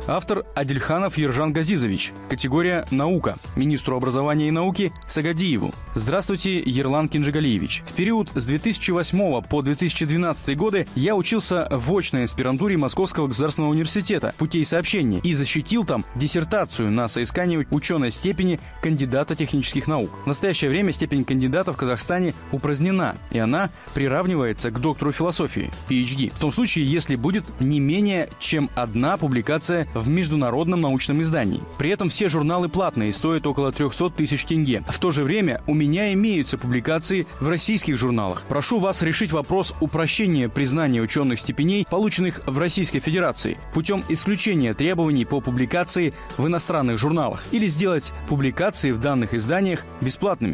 Автор – Адильханов Ержан Газизович. Категория «Наука». Министру образования и науки Сагадиеву. Здравствуйте, Ерлан Кинжигалиевич. В период с 2008 по 2012 годы я учился в очной аспирантуре Московского государственного университета путей сообщения и защитил там диссертацию на соискание ученой степени кандидата технических наук. В настоящее время степень кандидата в Казахстане упразднена, и она приравнивается к доктору философии, PhD, в том случае, если будет не менее чем одна публикация в международном научном издании. При этом все журналы платные, стоят около 300 тысяч тенге. В то же время у меня имеются публикации в российских журналах. Прошу вас решить вопрос упрощения признания ученых степеней, полученных в Российской Федерации, путем исключения требований по публикации в иностранных журналах, или сделать публикации в данных изданиях бесплатными.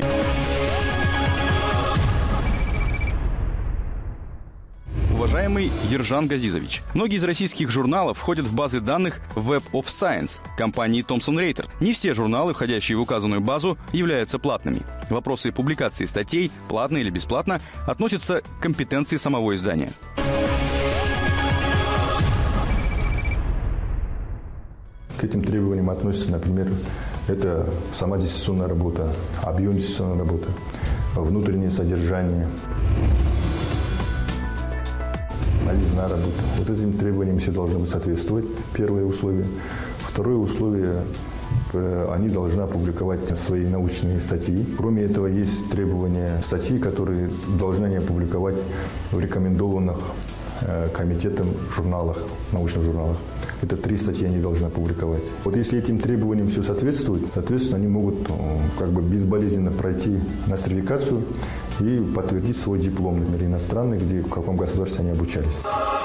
Уважаемый Ержан Газизович, многие из российских журналов входят в базы данных Web of Science компании Thomson Reuters. Не все журналы, входящие в указанную базу, являются платными. Вопросы публикации статей, платно или бесплатно, относятся к компетенции самого издания. К этим требованиям относятся, например, это сама диссертационная работа, объем диссертационной работы, внутреннее содержание, анализная работа. Вот этим требованиям все должны соответствовать. Первое условие. Второе условие. Они должны опубликовать свои научные статьи. Кроме этого, есть требования статьи, которые должны они опубликовать в рекомендованных комитетом журналах, научных журналах. Это 3 статьи они должны опубликовать. Вот если этим требованиям все соответствует, соответственно, они могут как бы безболезненно пройти нострификацию и подтвердить свой диплом, например, иностранный, где в каком государстве они обучались.